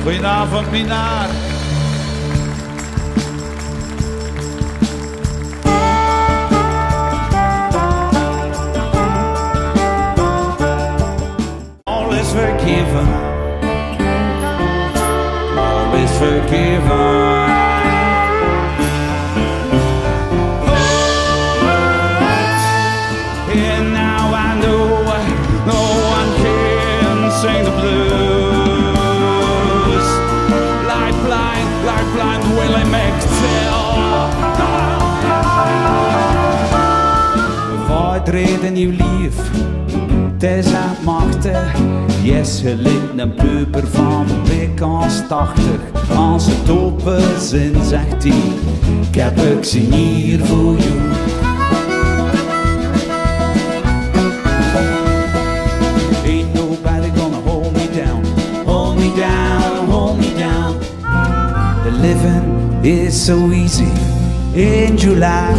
Goedenavond, Minard. All is forgiven. All is forgiven. And now I know no one can sing the blues like blind Willie McTell. Voortreden uw lief, het is aan het machten. Yes, geleden een puber van dik als 80. Als het open zin zegt hij, ik heb ik zin hier voor jou. Ain't nobody gonna hold me down, hold me down, hold me down. The living is so easy in July.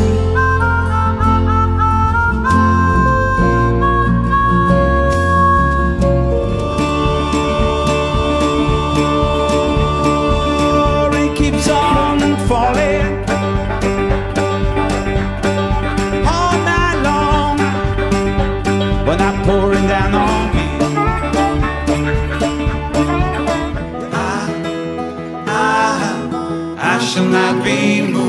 Rain keeps on falling all night long, but not pouring down on me. I shall not be moved.